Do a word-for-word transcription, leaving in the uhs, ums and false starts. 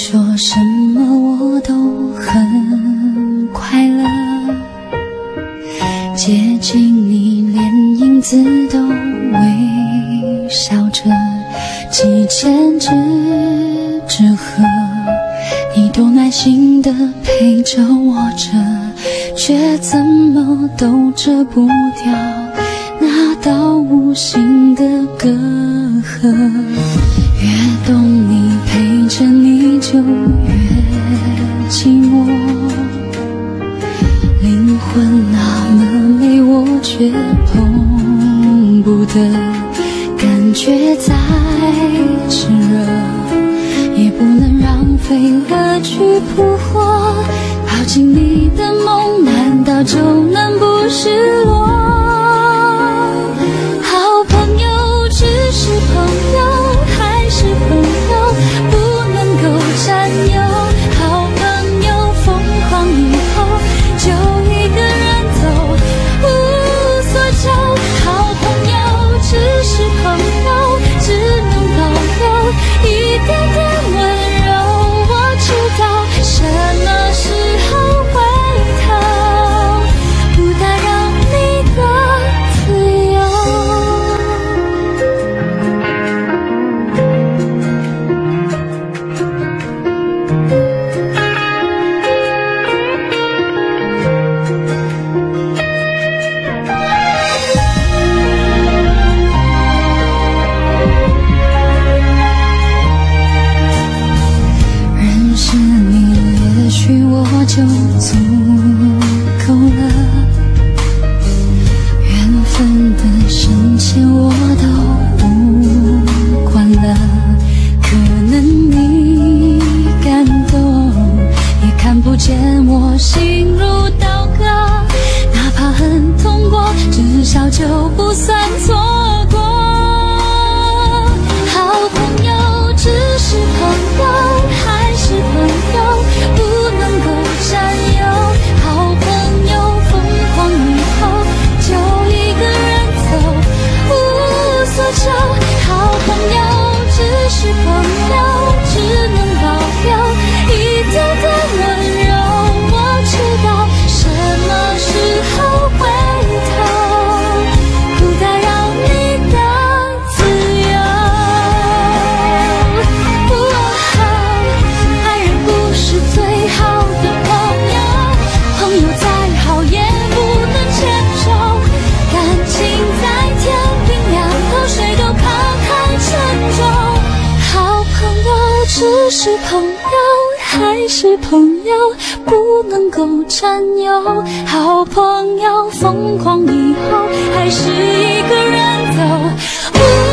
说什么我都很快乐，接近你连影子都微笑着，几千只纸鹤你都耐心地陪着我着，却怎么都遮不掉那道无形的隔阂。越懂你，陪着你就越寂寞，灵魂那么美，我却碰不得，感觉再炽热也不能让飞蛾去扑火，抱紧你的梦难道就能不失落？好朋友只是朋友还是朋友，不能够占有，好朋友疯狂以后就一个人走，无所求。好朋友只是朋友，只能保留一点点温柔，我知道什么时候回头，不打扰你的自由。认识你也许我就足够了，缘分的深浅我都不管了，可能你感动也看不见我心如刀割，哪怕很痛过，至少就不算错过。好朋友只是朋友还是朋友，不能够占有，好朋友疯狂以后就一个人走，无所求。好朋友只是朋友，只能保留一点点温柔，我知道什么时候回头，不打扰你的自由。爱人不是最好的朋友，朋友再好也不能牵手，感情再天平两头谁都怕太沉重。好朋友只是朋友还是朋友，不能够占有，好朋友疯狂以后还是一个人走。